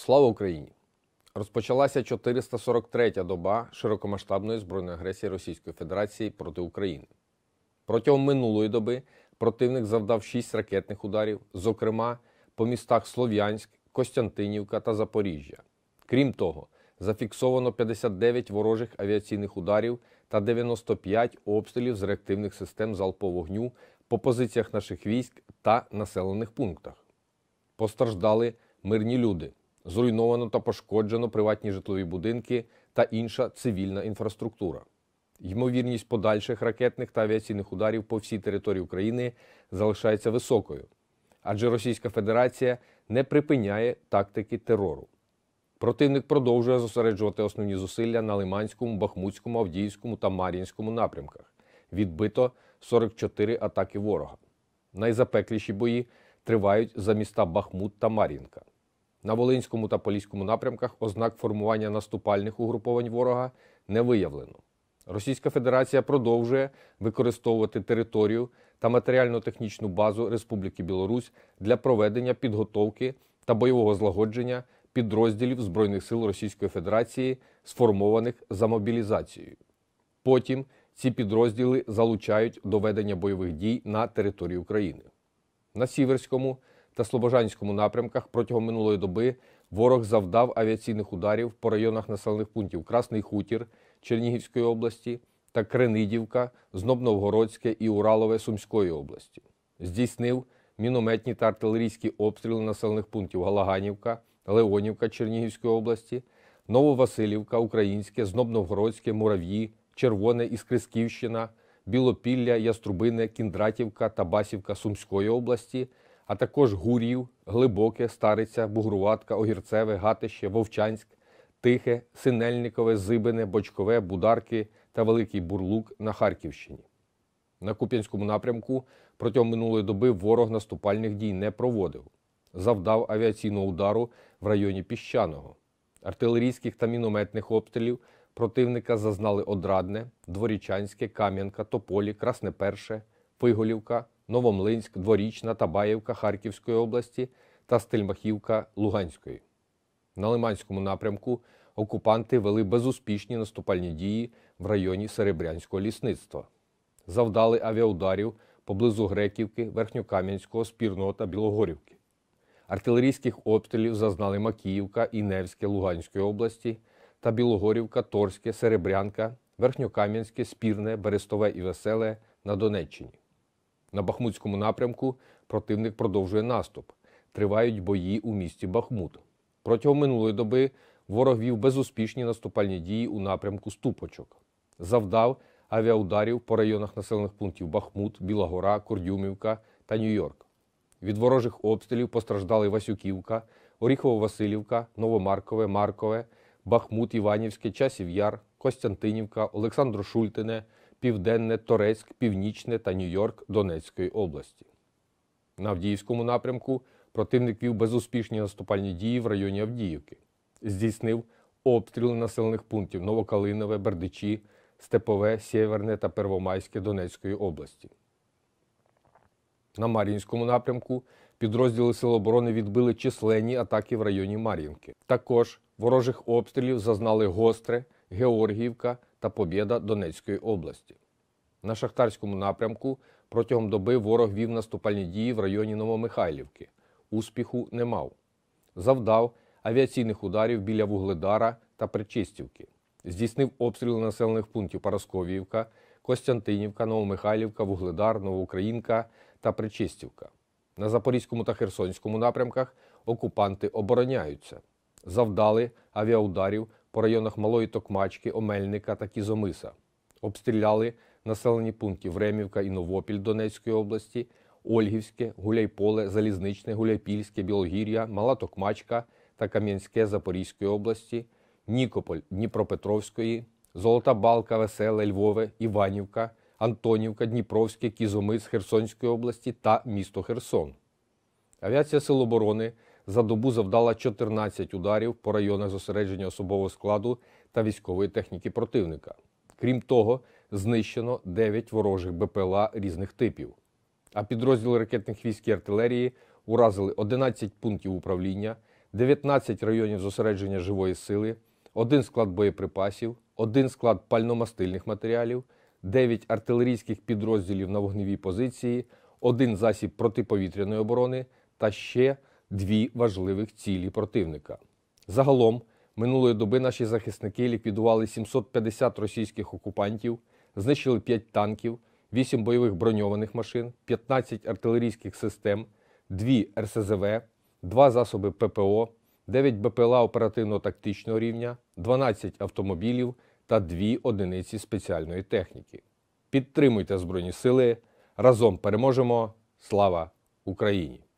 Слава Україні! Розпочалася 443-я доба широкомасштабної збройної агресії Російської Федерації проти України. Протягом минулої доби противник завдав 6 ракетних ударів, зокрема по містах Слов'янськ, Костянтинівка та Запоріжжя. Крім того, зафіксовано 59 ворожих авіаційних ударів та 95 обстрілів з реактивних систем залпового вогню по позиціях наших військ та населених пунктах. Постраждали мирні люди. Зруйновано та пошкоджено приватні житлові будинки та інша цивільна інфраструктура. Ймовірність подальших ракетних та авіаційних ударів по всій території України залишається високою, адже Російська Федерація не припиняє тактики терору. Противник продовжує зосереджувати основні зусилля на Лиманському, Бахмутському, Авдіївському та Мар'їнському напрямках. Відбито 44 атаки ворога. Найзапекліші бої тривають за міста Бахмут та Мар'їнка. На Волинському та Поліському напрямках ознак формування наступальних угруповань ворога не виявлено. Російська Федерація продовжує використовувати територію та матеріально-технічну базу Республіки Білорусь для проведення підготовки та бойового злагодження підрозділів Збройних сил Російської Федерації, сформованих за мобілізацією. Потім ці підрозділи залучають до ведення бойових дій на території України. На Сіверському та Слобожанському напрямках протягом минулої доби ворог завдав авіаційних ударів по районах населених пунктів Красний Хутір Чернігівської області та Кренидівка, Знобновгородське і Уралове Сумської області. Здійснив мінометні та артилерійські обстріли населених пунктів Галаганівка, Леонівка Чернігівської області, Нововасилівка, Українське, Знобновгородське, Мурав'ї, Червоне, Іскрисківщина, Білопілля, Яструбине, Кіндратівка та Басівка Сумської області, а також Гур'їв, Глибоке, Стариця, Бугруватка, Огірцеве, Гатище, Вовчанськ, Тихе, Синельникове, Зибине, Бочкове, Бударки та Великий Бурлук на Харківщині. На Куп'янському напрямку протягом минулої доби ворог наступальних дій не проводив. Завдав авіаційного удару в районі Піщаного. Артилерійських та мінометних обстрілів противника зазнали Одрадне, Дворічанське, Кам'янка, Тополі, Красне Перше, Фиголівка, Новомлинськ, Дворічна, Табаєвка Харківської області та Стельмахівка Луганської. На Лиманському напрямку окупанти вели безуспішні наступальні дії в районі Серебрянського лісництва. Завдали авіаударів поблизу Греківки, Верхньокам'янського, Спірного та Білогорівки. Артилерійських обстрілів зазнали Макіївка і Невське Луганської області та Білогорівка, Торське, Серебрянка, Верхньокам'янське, Спірне, Берестове і Веселе на Донеччині. На Бахмутському напрямку противник продовжує наступ. Тривають бої у місті Бахмут. Протягом минулої доби ворог вів безуспішні наступальні дії у напрямку Ступочок. Завдав авіаударів по районах населених пунктів Бахмут, Біла Гора, Курдюмівка та Нью-Йорк. Від ворожих обстрілів постраждали Васюківка, Оріхово-Василівка, Новомаркове, Маркове, Бахмут, Іванівське, Часів Яр, Костянтинівка, Олександро-Шультине, Південне, Торецьк, Північне та Нью-Йорк Донецької області. На Авдіївському напрямку противник вів безуспішні наступальні дії в районі Авдіївки. Здійснив обстріли населених пунктів Новокалинове, Бердичі, Степове, Сєверне та Первомайське Донецької області. На Мар'їнському напрямку підрозділи Сил оборони відбили численні атаки в районі Мар'їнки. Також ворожих обстрілів зазнали Гостре, Георгіївка та Побєда Донецької області. На Шахтарському напрямку протягом доби ворог вів наступальні дії в районі Новомихайлівки. Успіху не мав. Завдав авіаційних ударів біля Вугледара та Причистівки. Здійснив обстріли населених пунктів Парасковіївка, Костянтинівка, Новомихайлівка, Вугледар, Новоукраїнка та Причистівка. На Запорізькому та Херсонському напрямках окупанти обороняються. Завдали авіаударів по районах Малої Токмачки, Омельника та Кізомиса. Обстріляли населені пункти Времівка і Новопіль Донецької області, Ольгівське, Гуляйполе, Залізничне, Гуляйпільське, Білогір'я, Мала Токмачка та Кам'янське Запорізької області, Нікополь Дніпропетровської, Золота Балка, Веселе, Львове, Іванівка, Антонівка, Дніпровське, Кізомис Херсонської області та місто Херсон. Авіація Сил оборони за добу завдала 14 ударів по районах зосередження особового складу та військової техніки противника. Крім того, знищено 9 ворожих БПЛА різних типів. А підрозділи ракетних військ і артилерії уразили 11 пунктів управління, 19 районів зосередження живої сили, 1 склад боєприпасів, 1 склад пальномастильних матеріалів, 9 артилерійських підрозділів на вогневій позиції, 1 засіб протиповітряної оборони та ще 2 важливих цілі противника. Загалом, минулої доби наші захисники ліквідували 750 російських окупантів, знищили 5 танків, 8 бойових броньованих машин, 15 артилерійських систем, 2 РСЗВ, 2 засоби ППО, 9 БПЛА оперативно-тактичного рівня, 12 автомобілів та 2 одиниці спеціальної техніки. Підтримуйте Збройні Сили. Разом переможемо. Слава Україні!